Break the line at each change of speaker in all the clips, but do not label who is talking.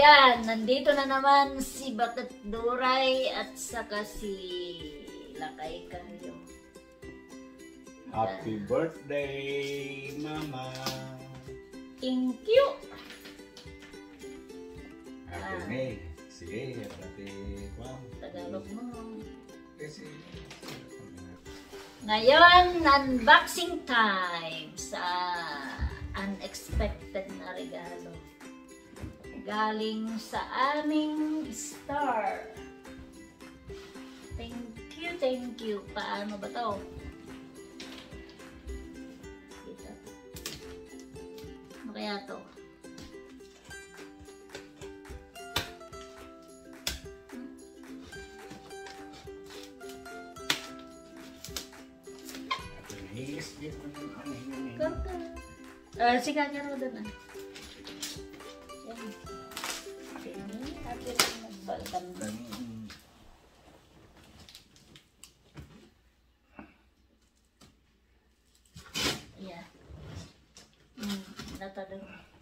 Ayan, nandito na naman si Bakat Duray at saka si Lakay Kayo.
Happy birthday, Mama!
Thank you!
Happy May. Sige, Ate Juan.
Tagalog mo.
Kasi...
Ngayon, unboxing time sa unexpected na regalo. Galing sa aming star. Thank you. Paano ba to? Dito. Ano kaya to? Sige, kaya doon na. Yan. Atin ang nagbalkan. Ayan. Natalo.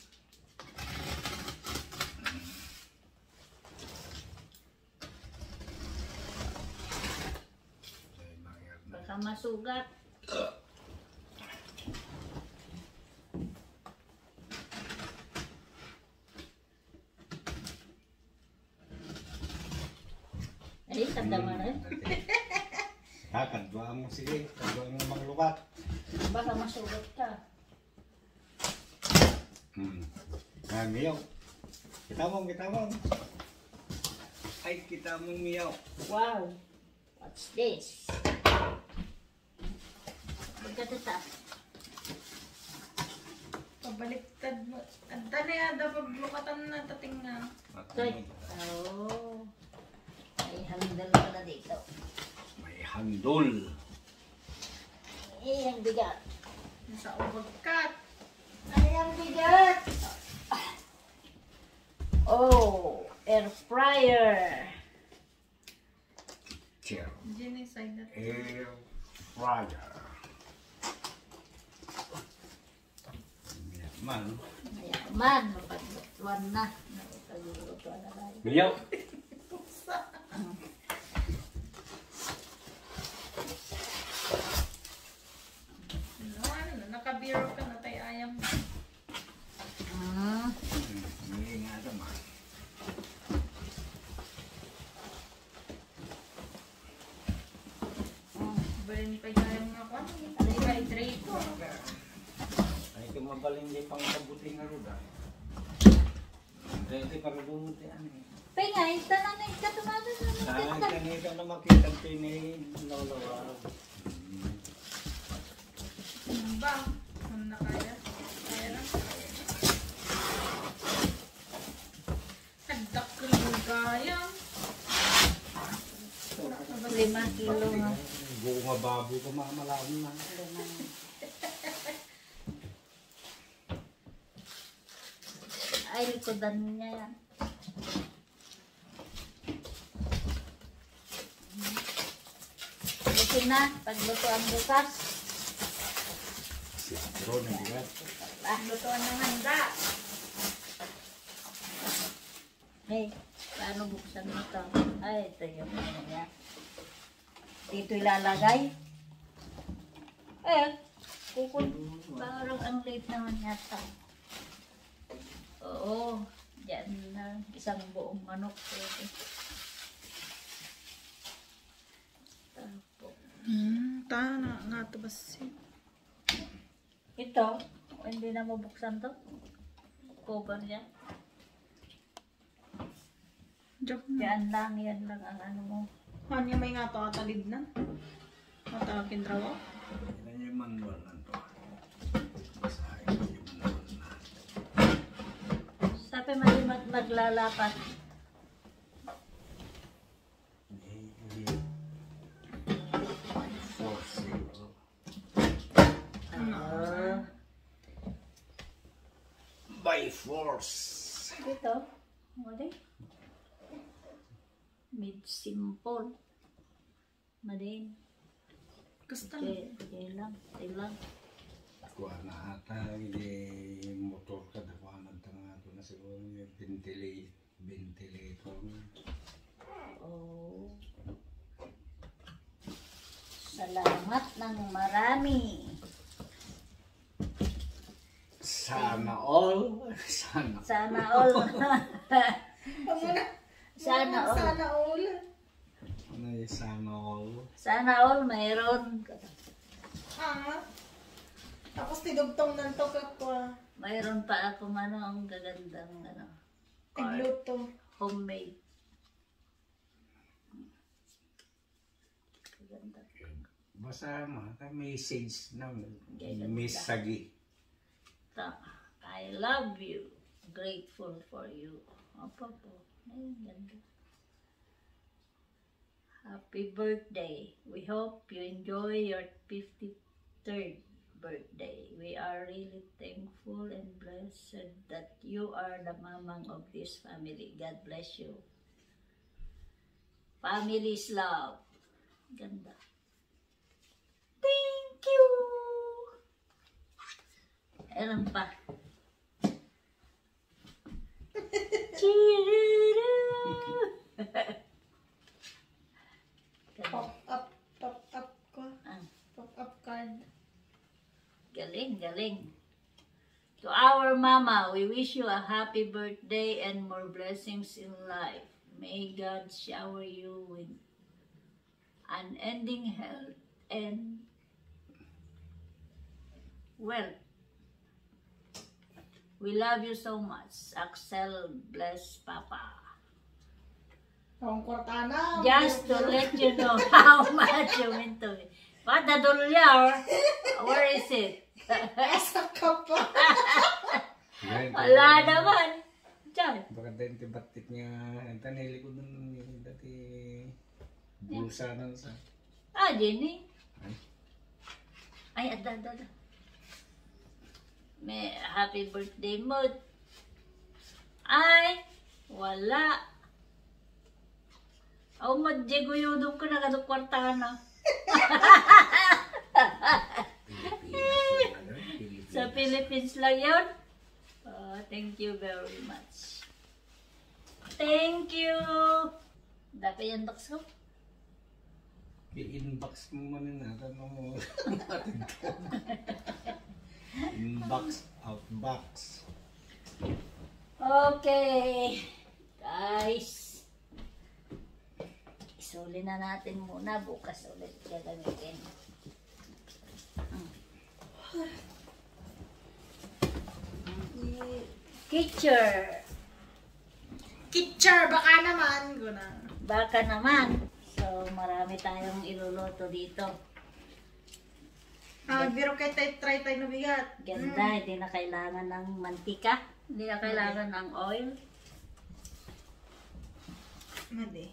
Baka masugat. Ay, tanda mo na.
Kadwa mo, sige. Kadwa mo maglukat.
Baka masugat ka.
Miyaw. Kita mo. Ay, kita mo, miyaw.
Wow! What's this? Magkatita.
Pabaliktad mo. Ang tanay ada paglukatan na tating na.
Toy. Oh. May handle pala dito.
May handol.
Eh, ang bigat.
Nasa ubagkat.
Ay, ang bigat! Oh, air fryer.
Chair.
Diyan yung side na.
Air fryer. Mayaman.
Mayaman. Mapaglutuan na. Mapaglutuan na tayo.
Miyaw.
Nakabiro ka na tayo ayam.
Hindi nga naman.
Bali ni kayo ayam nga ko. Dehydrator.
Ay, kung mabaling di pang kabuti nga ruda. Hindi para bumuti ano eh.
Pengay, tanang na ikatumado na.
Ay, kanina na makita ang pinilawlawa.
Ba? Ano na kaya? Kaya lang. Nagdakil yung gaya.
5 kilo nga.
Buo nga babo ko mamalaman na.
Ay, likodan niya yan. Luto na, pagluto ang bukas.
Siyempre, nabigat.
Lutuan ng handa.
Hey, paano buksan ito? Ay, ito yung ano niya. Dito ilalagay. Eh, parang ang late naman yata. Oo, dyan na. Isang buong manok. Tapos,
Tana nga ito ba siya?
ito, hindi na mabuksan to. Cover niya.
Joke na.
Yan lang ang ano mo.
Kanya may nga ito atalid na. Matakin draw.
Yan yung manual na to. Basahin ko yung manual na.
Sabi malimat maglalapat.
By force.
Ito, mali. Mid simple. Madin.
Gusto
Okay lang.
Kuha na ata, motor ka na kuha na ito na siguro yung
Salamat ng marami.
Sana all. Sana.
Sana all.
Ano na?
Sana all.
Sana all.
Ano yung sana all?
Sana all mayroon.
Tapos tidugtong ng tokak ko.
Mayroon pa ako ang gagandang
Tigluto.
homemade. Gaganda.
Basta message na Miss Sagi.
I love you. Grateful for you. Opo po. Ay, ganda. Happy birthday. We hope you enjoy your 53rd birthday. We are really thankful and blessed that you are the mamang of this family. God bless you. Family's love. Ganda. Thank you. Meron pa.
Pop up ko. Pop up card.
Galing, galing. To our mama, we wish you a happy birthday and more blessings in life. May God shower you with unending health and wealth. We love you so much. Axel, bless Papa.
Ang kwartana.
Just to let you know how much you mean to me. What the dolyar? Where is it?
Asa ka pa.
Wala naman. Diyan.
Baka din tibatit niya. Ito nilikod nun dati blusa nun sa.
Jenny. Ay, ada. May happy birthday mo. Ay, wala. Ako madjeguyudong ko na kadukwartahan na. Sa Philippines lang yun. Thank you very much. Thank you. Dapat yung box ko.
I-inbox mo muna natin mo. Inbox, outbox.
Okay. Guys. Isuli na natin muna. Bukas ulit gagamitin. Kitcher.
Kitcher, baka naman. Guna.
Baka naman. So, marami tayong iluluto dito.
Biro kayo try tayo na bigat.
Ganda, hindi na kailangan ng mantika. Hindi na kailangan ng oil.
Madi.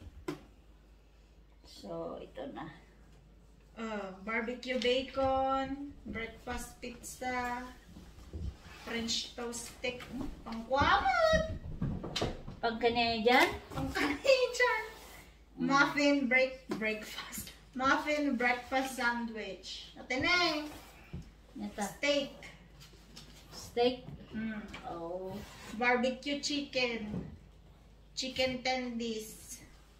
So, ito na.
Barbecue bacon, breakfast pizza, French toast stick, pangkwamot,
Pagkanya dyan,
pangkanidyan, muffin breakfast, muffin breakfast sandwich, atenay,
ito,
steak,
steak. Oh,
barbecue chicken, chicken tendies,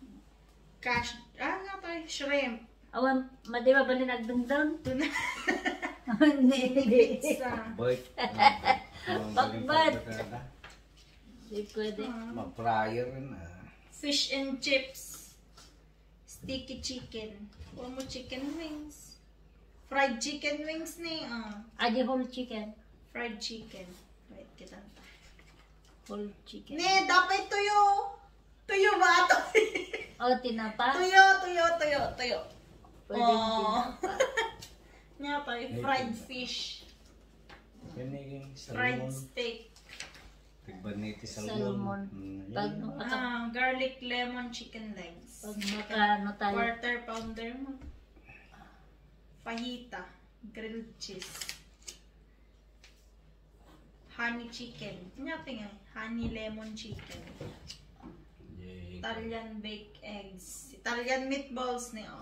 shrimp,
awan, madi ba balinagdungdang?
tuna,
Hindi.
pizza,
Boy.
Bakbad. Hindi pwede.
Ma-fryer na.
fish and chips, sticky chicken, huwag mo chicken wings, fried chicken wings ni,
Adi whole chicken.
fried chicken, wait, kita.
Whole chicken.
Ne, dapat tuyo. Tuyo ba ito?
Oh, tinapa.
Tuyo.
Pwede tinapa.
Nga pa, fried fish,
Yan yung
fried
salmon.
steak,
Tigbaniti
Salmon.
salmon.
Pag,
garlic lemon chicken legs,
pag makaano tayo.
quarter pounder mo, fajita, grilled cheese, honey chicken, honey lemon chicken, Italian baked eggs, Italian meatballs ni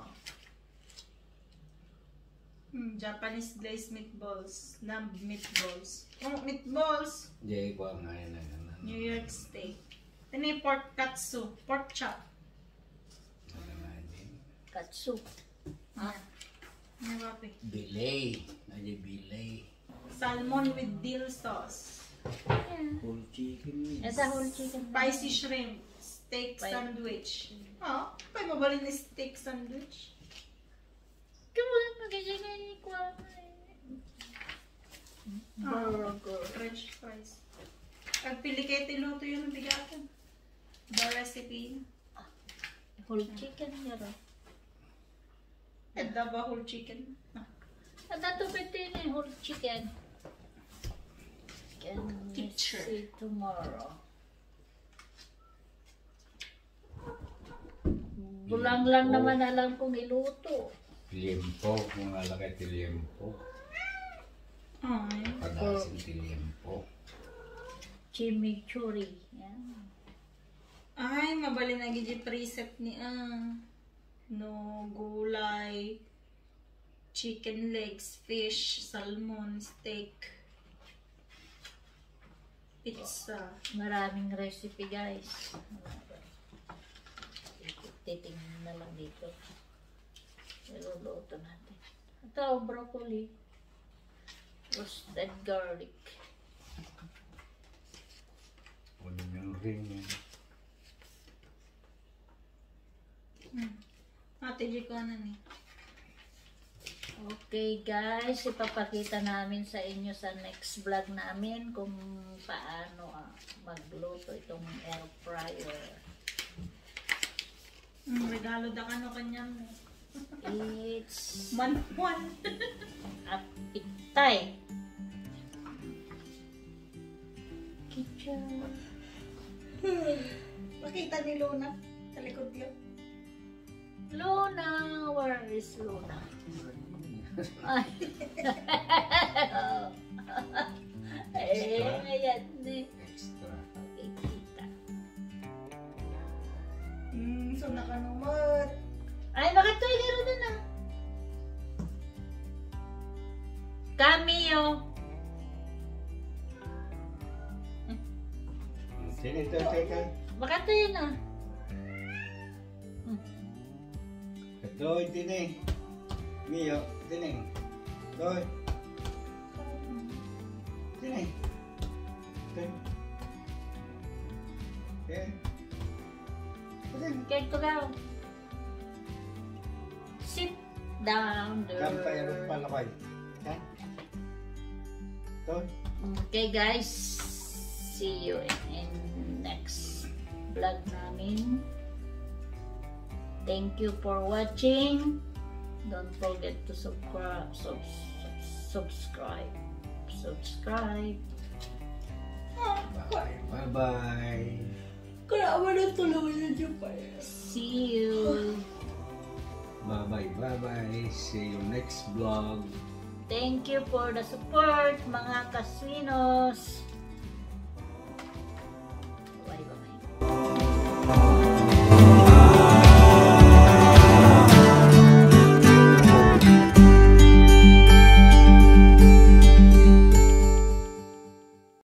Japanese glazed meatballs, lamb meatballs. Meatballs,
Jay ko ang ngayon na yan.
New York steak. Ito na yung pork katsu, pork chop.
Katsu.
Ano ba, pe?
Bilay. Ay, bilay.
Salmon with dill sauce.
Yeah.
Whole chicken.
Ito whole chicken.
Spicy shrimp. Steak
Spicy.
sandwich. Oh, kaya mabalin ni steak sandwich.
Kaya magiging ikuha. Burger.
French fries. Ang pili kayo tiluto yun ang bigatan. The recipe.
Whole chicken nila.
At the whole chicken.
At ito pwede na whole chicken. Can we
Picture.
see tomorrow? Bulang lang naman alam kong iluto.
Liempo. Kung alakay ti liempo.
Ay.
Padasin ti liempo.
Chimichurri. Yan.
Ay, mabali na gid preset ni no gulay, chicken legs, fish, salmon, steak, pizza.
Maraming recipe guys. Titingnan na lang dito. Iluluto natin. Ito, broccoli. Roasted garlic.
Kunin yung ring yan.
Ate G ko na ni.
Okay guys, ipapakita namin sa inyo sa next vlog namin kung paano magluto itong air fryer.
Regalo da kano kanyang
It's
manpuan.
appetite. Kitchen.
Makita ni Luna. Sa likod yun.
Luna, where is Luna? Ay. Ayan eh.
Extra.
Okay, kita.
So nakanumot.
Ay, bakit tayo gano'n din ah? Cameo.
Sino ito, teka?
Bakit tayo na?
Ito, tining. Mio, tining. Ito. Tining. Tining. Okay. Tining.
Get to go. Sit down there.
Kampay pala kayo. Ha? Ito.
Okay guys, see you in next vlog namin. Thank you for watching. Don't forget to subscribe. Subscribe.
Bye. Bye-bye.
Kaya na tulungan niya dyan pa.
See you.
Bye-bye. Bye-bye. See you next vlog.
Thank you for the support mga kaswinos.